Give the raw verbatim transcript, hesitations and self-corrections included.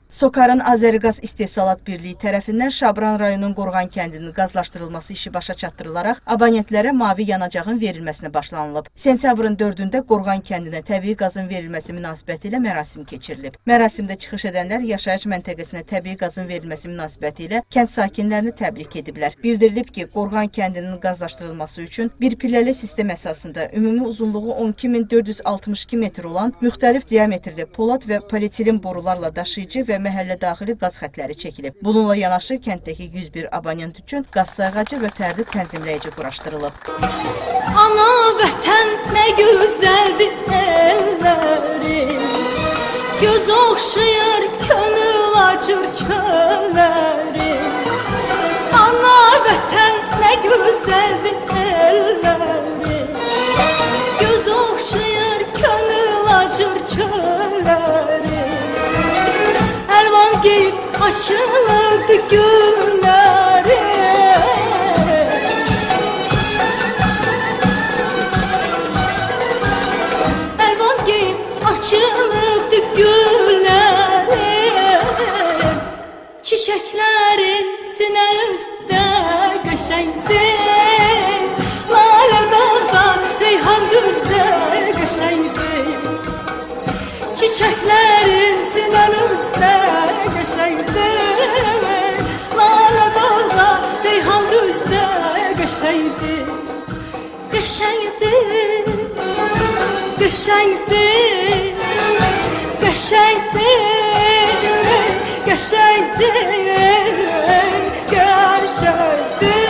Sokarın Azəriqaz İstehsalat Birliyi tərəfindən Şabran rayonunun Qorğan kəndinin qazlaşdırılması işi başa çatdırılaraq abonentlərə mavi yanacağın verilməsinə başlanılıb. Sentyabrın dördündə Qorğan kəndinə təbii qazın verilməsi münasibəti ilə mərasim keçirilib. Mərasimdə çıxış edənlər yaşayış məntəqəsinə təbii qazın verilməsi münasibəti ilə kənd sakinlərini təbrik ediblər. Bildirilib ki, Qorğan kəndinin qazlaşdırılması üçün bir pilləli sistem əsasında ümumi uzunluğu on iki min dörd yüz altmış iki metr olan müxtəlif diametrli polad və polietilen borularla daşıyıcı və məhəllə daxili qaz xətləri çəkilib. Bununla yanaşı kənddəki yüz bir abonent üçün qaz sayğacı və fərdi tənzimləyici quraşdırılıb. Ana vətən nə gözəldir elləri, göz oxşayır, könül acır çölləri. Ana vətən nə gözəldir elləri, göz oxşayır, könül acır çölləri. Əlvan geyib açılırdı gülləri, əlvan geyib açılırdı gülləri. Çiçəklərin sinə üstə qəşəngdir, lalə dağda, reyhan düzdə qəşəngdir. Çiçəklərin sinən üstə qəşəngdir, lalə dağda, reyhan düzdə qəşəngdir. Qəşəngdir, qəşəngdir, qəşəngdir, qəşəngdir, qəşəngdir.